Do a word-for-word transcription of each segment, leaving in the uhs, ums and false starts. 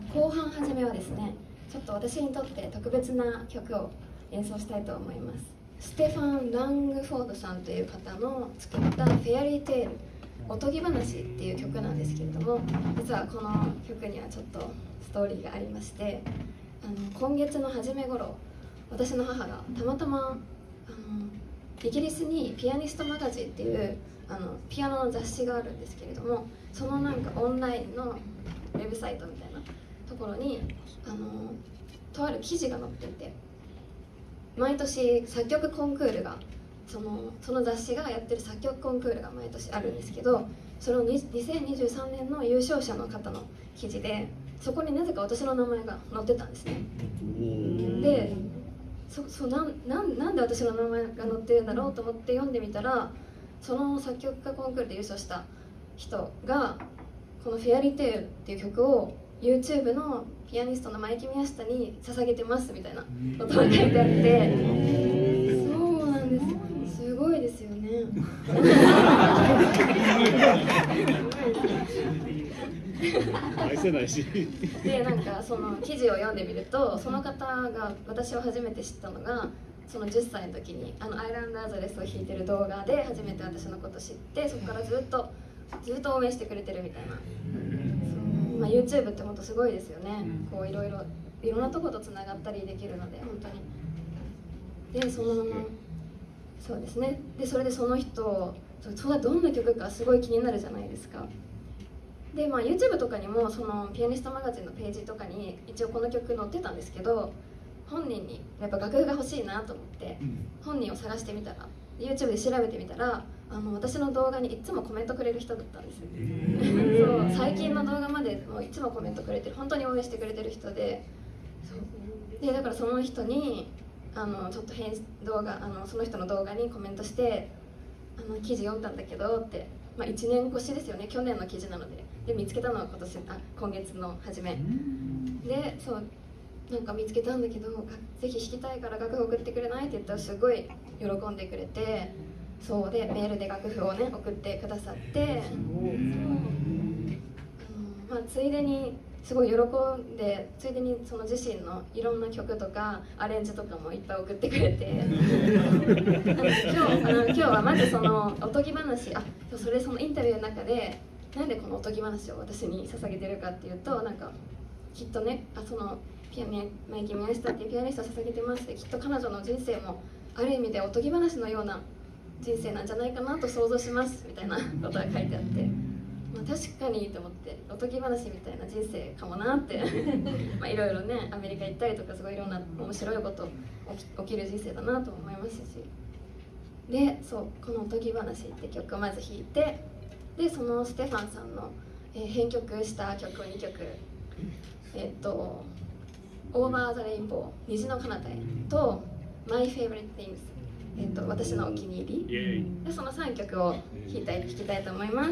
後半初めはですね、ちょっと私にとって特別な曲を演奏したいと思います。ステファン・ラングフォードさんという方の作った「フェアリーテールおとぎ話」っていう曲なんですけれども、実はこの曲にはちょっとストーリーがありまして、あの今月の初め頃、私の母がたまたまあのイギリスにピアニストマガジンっていうあのピアノの雑誌があるんですけれども、そのなんかオンラインのウェブサイトみたいなところにあのとある記事が載っていて、毎年作曲コンクールがそのその雑誌がやってる作曲コンクールが毎年あるんですけど、そのにせんにじゅうさんねんの優勝者の方の記事で、そこになぜか私の名前が載ってたんですね。でそそなんなんなんで私の名前が載ってるんだろうと思って読んでみたら、その作曲家コンクールで優勝した人がこの「フェアリーテール」っていう曲を YouTube のピアニストの前木宮下に捧げてますみたいなことが書いてあって、そうなんです、すごいですよね。 愛せないしで、なんかその記事を読んでみると、その方が私を初めて知ったのがそのじゅっさいの時にあのアイランダーズレスを弾いてる動画で初めて私のこと知って、そこからずっとずっと応援してくれてるみたいな。まあ、YouTube って本当すごいですよね。こういろいろいろんなとことつながったりできるので、本当に。でそのそうですね。でそれでその人それはどんな曲かすごい気になるじゃないですか。で、まあ、YouTube とかにもそのピアニストマガジンのページとかに一応この曲載ってたんですけど、本人にやっぱ楽譜が欲しいなと思って本人を探してみたら、 YouTube で調べてみたら、あの私の動画にいつもコメントくれる人だったんですそう最近の動画までもういつもコメントくれてる、本当に応援してくれてる人で、そうでだからその人にあのちょっと編動画あのその人の動画にコメントして「あの記事読んだんだけど」って、まあ、いちねん越しですよね、去年の記事なので。で見つけたのは今年あ今月の初めで、そうなんか見つけたんだけどぜひ弾きたいから楽譜送ってくれないって言ったらすごい喜んでくれて、そうでメールで楽譜をね送ってくださって、あの、まあ、ついでにすごい喜んで、ついでにその自身のいろんな曲とかアレンジとかもいっぱい送ってくれて今日あの今日はまずそのおとぎ話、あそれそのインタビューの中でなんでこのおとぎ話を私に捧げてるかっていうと、なんかきっとねあそのピア前木宮下っていうピアニストを捧げてますって、きっと彼女の人生もある意味でおとぎ話のような人生なんじゃないかなと想像しますみたいなことが書いてあって、まあ、確かにと思って、おとぎ話みたいな人生かもなってまあいろいろねアメリカ行ったりとかすごいいろんな面白いこと起 き, 起きる人生だなと思いましたし、でそうこの「おとぎ話」って曲をまず弾いて、でそのステファンさんの、えー、編曲した曲をにきょく、えっと「オーバー・ザ・レインボー」「虹の彼方へ」と「My Favorite Things」、えっと私のお気に入りで、そのさんきょくを弾きたい弾きたいと思います。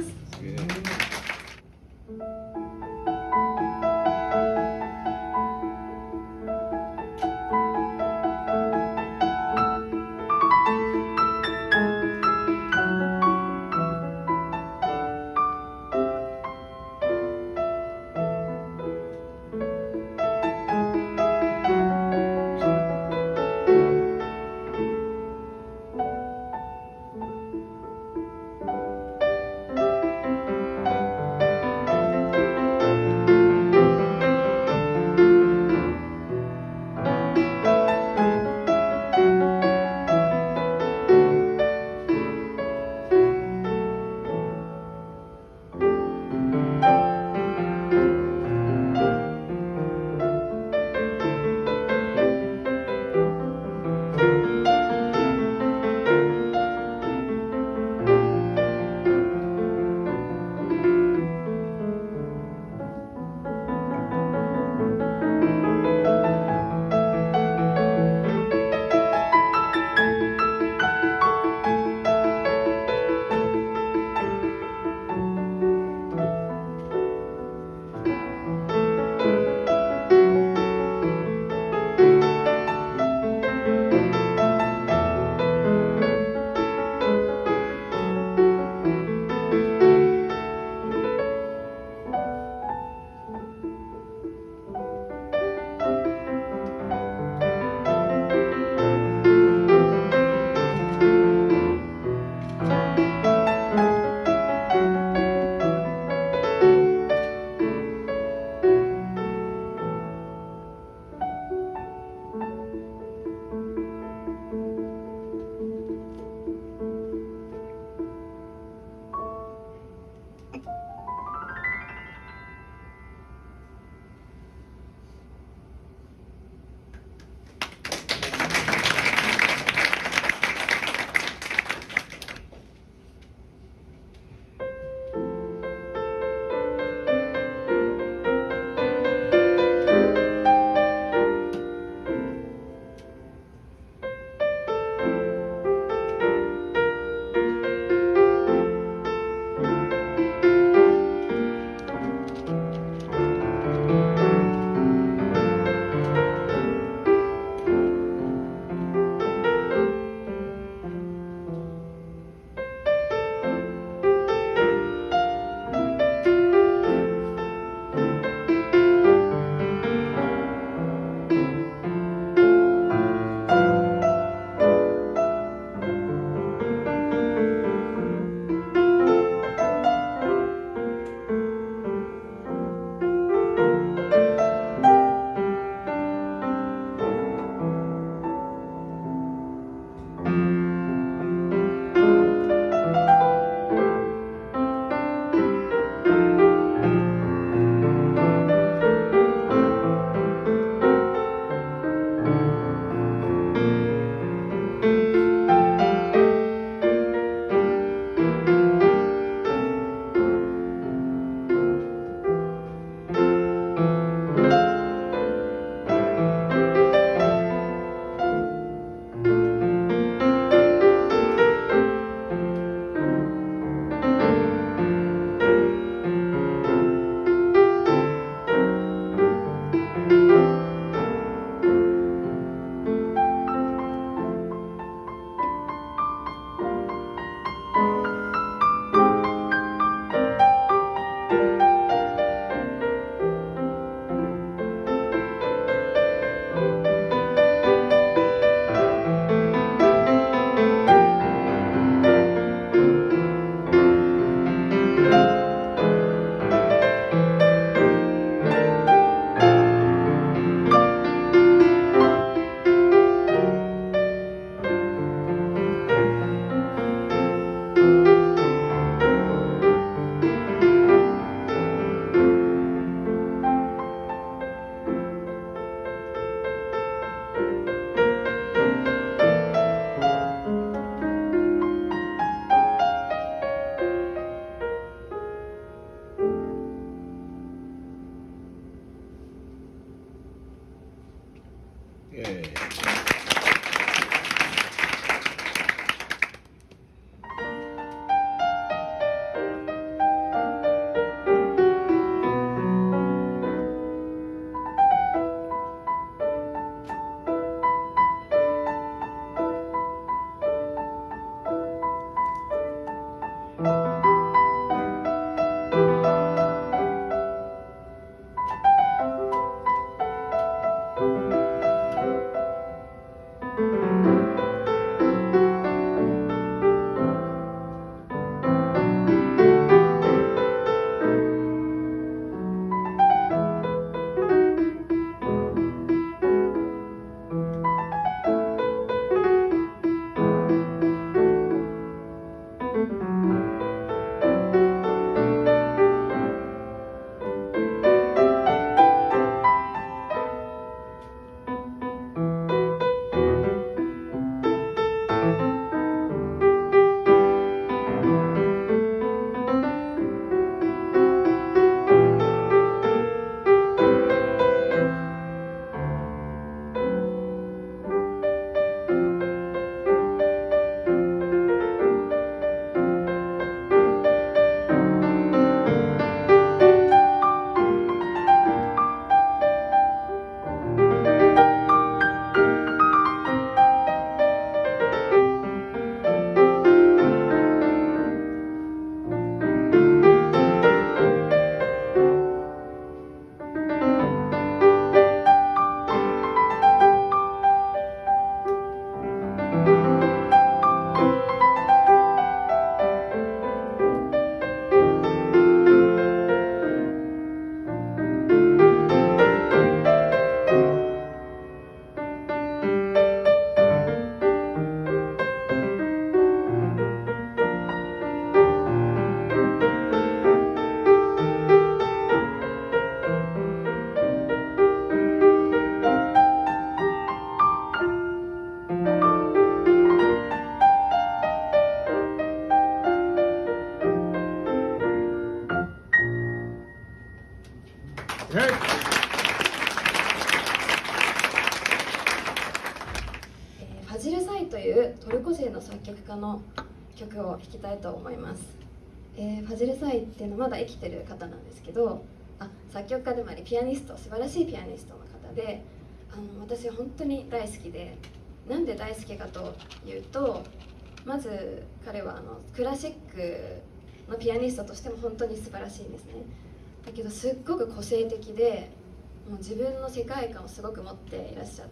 えーファジル・サイというトルコ人の作曲家の曲を弾きたいと思います。えーファジル・サイっていうのはまだ生きてる方なんですけど、あ作曲家でもありピアニスト、素晴らしいピアニストの方で、あの私本当に大好きで、なんで大好きかというと、まず彼はあのクラシックのピアニストとしても本当に素晴らしいんですね。だけどすっごく個性的で、もう自分の世界観をすごく持っていらっしゃって、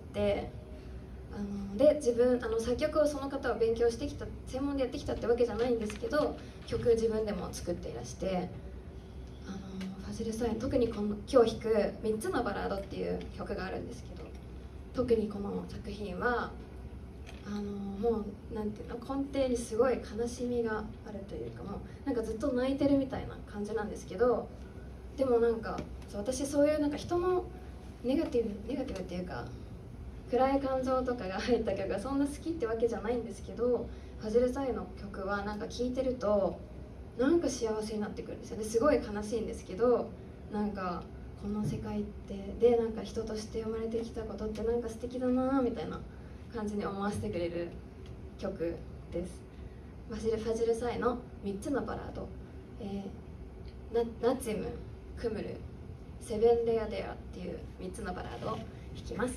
あので自分あの作曲をその方は勉強してきた、専門でやってきたってわけじゃないんですけど、曲自分でも作っていらして、あのファジル・サイン、特にこの今日弾く「みっつのバラード」っていう曲があるんですけど、特にこの作品はあのもうなんていうの、根底にすごい悲しみがあるというか、もうなんかずっと泣いてるみたいな感じなんですけど、でもなんかそう私そういうなんか人のネガティブネガティブっていうか暗い感情とかが入った曲がそんな好きってわけじゃないんですけど、ファジル・サイの曲はなんか聴いてるとなんか幸せになってくるんですよね。すごい悲しいんですけど、なんかこの世界ってでなんか人として生まれてきたことってなんか素敵だなみたいな感じに思わせてくれる曲です。ファジル・ファジル・サイのみっつのバラード、えー、ナナツィム、クムル、セベンレアデアっていうみっつのバラードを弾きます。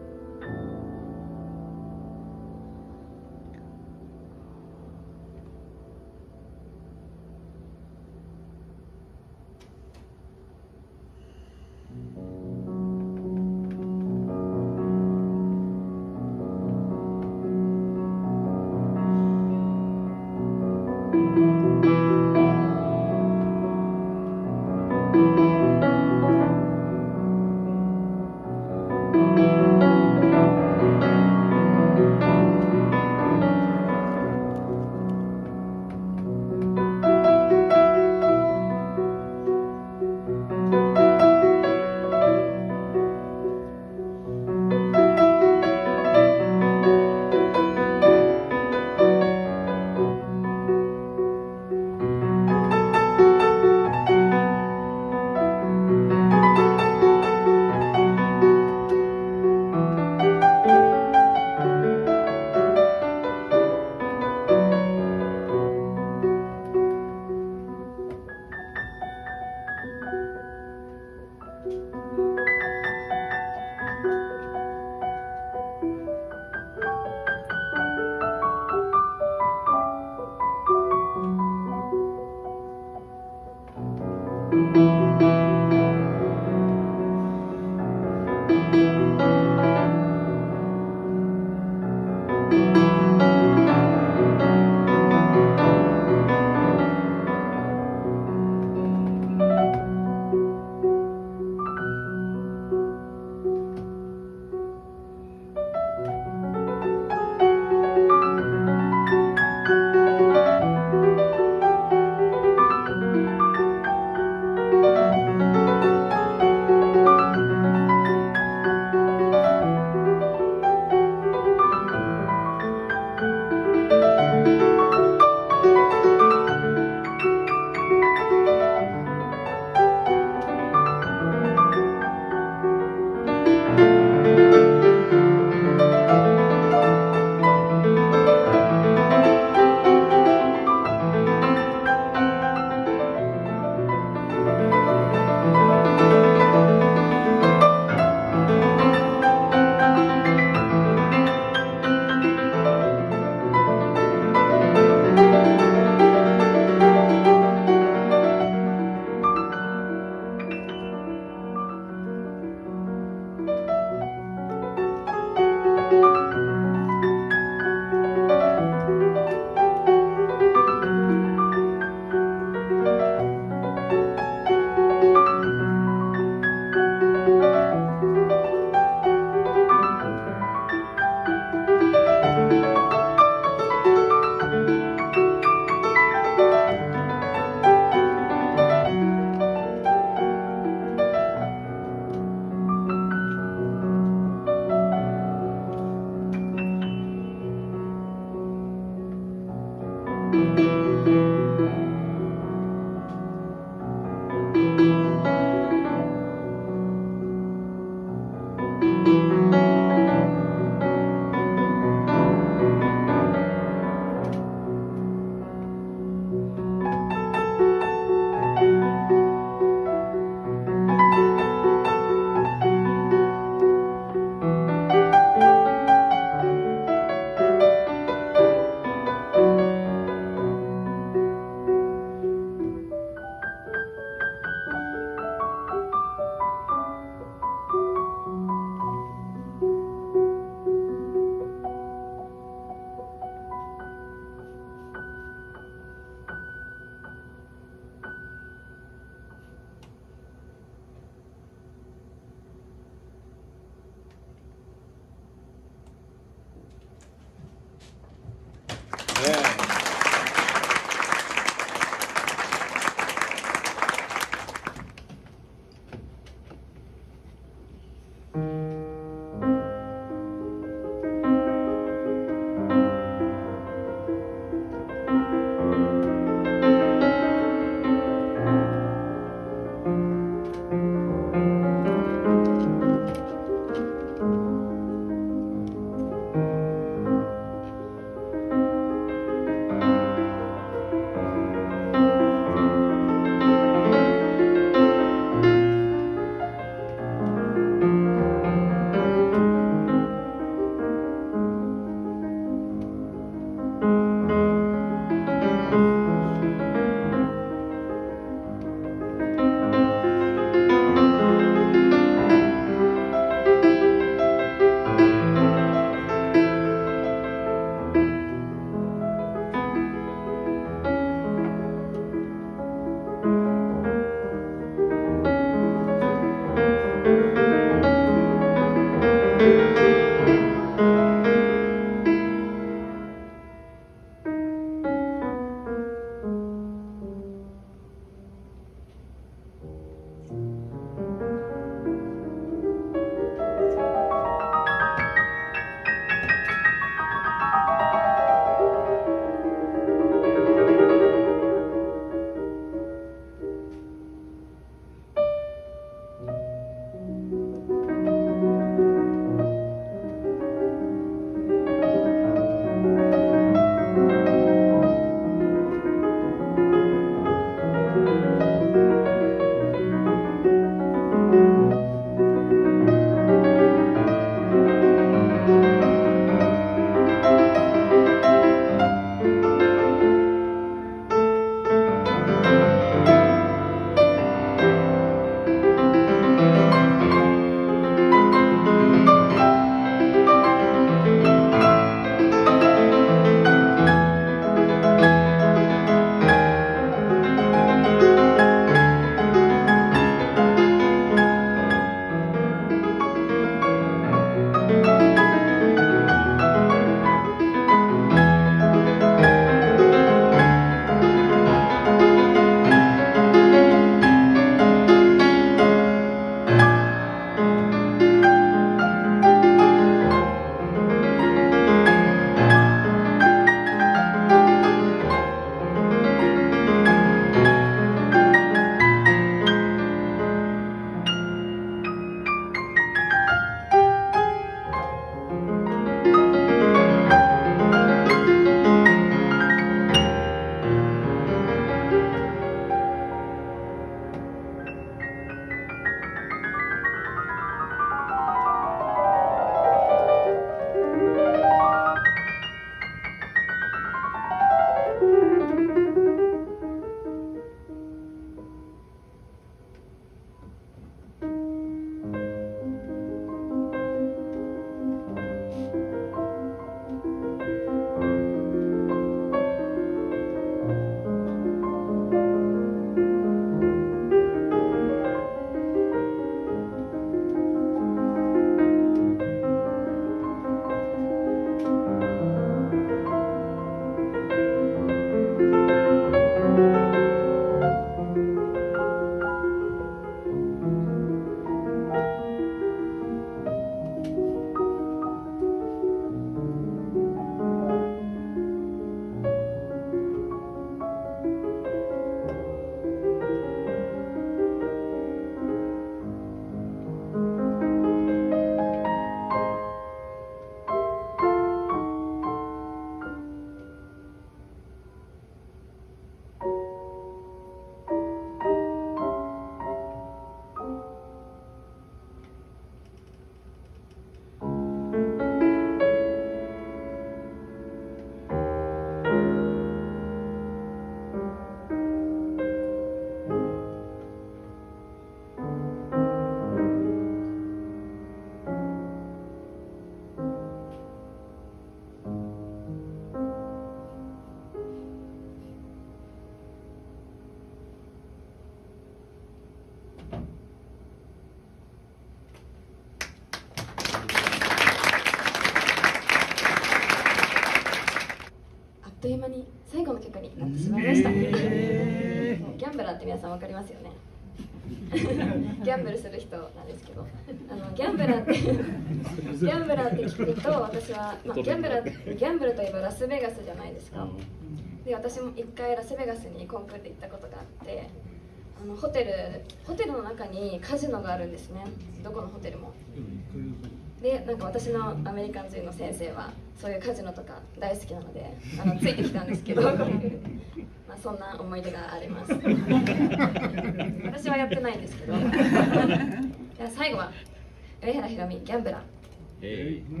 という間に最後の曲になってしまいました、 えー、ギャンブラーって皆さん分かりますよねギャンブルする人なんですけど、あのギャンブラーってギャンブラーって聞くと私は、まあ、ギャンブラーギャンブルといえばラスベガスじゃないですか。で私も一回ラスベガスにコンクールで行ったことがあって、あのホテルホテルの中にカジノがあるんですね、どこのホテルも。でなんか私のアメリカン人の先生はそういうカジノとか大好きなのであのついてきたんですけどまあそんな思い出があります私はやってないんですけどじゃあ最後は上原ひろみギャンブラー。 えい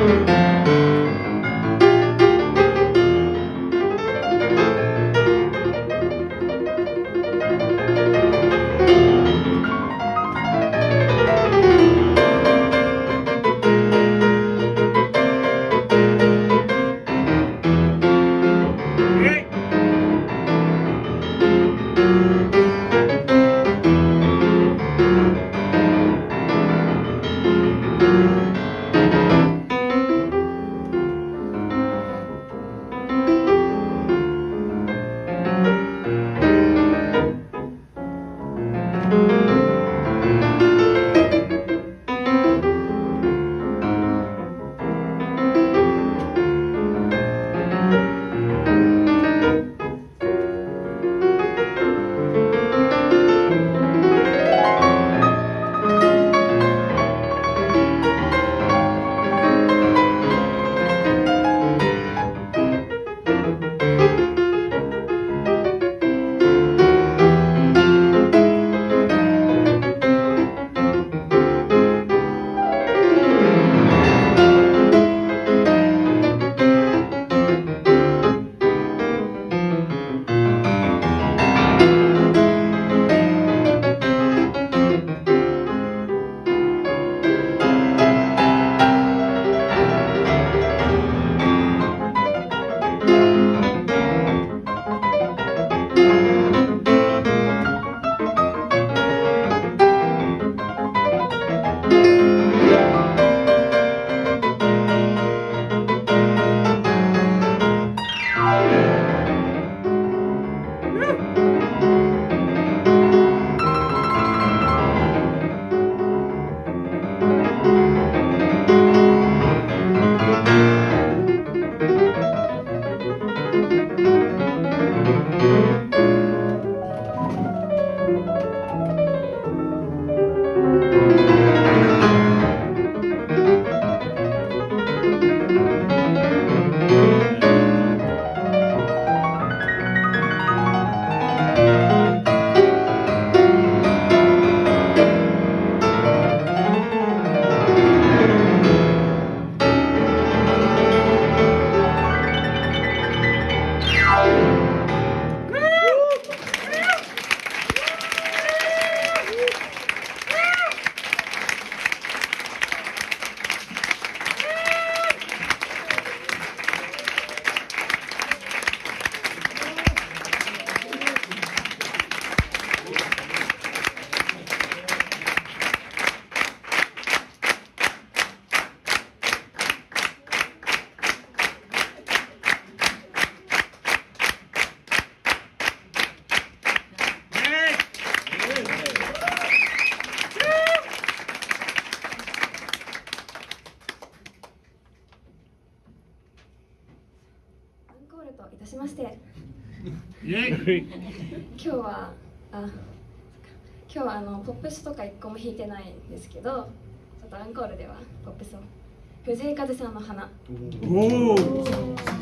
といたしましてイエイ今日はあ今日はあのポップスとか一個も弾いてないんですけど、ちょっとアンコールではポップスを藤井風さんの花。 おお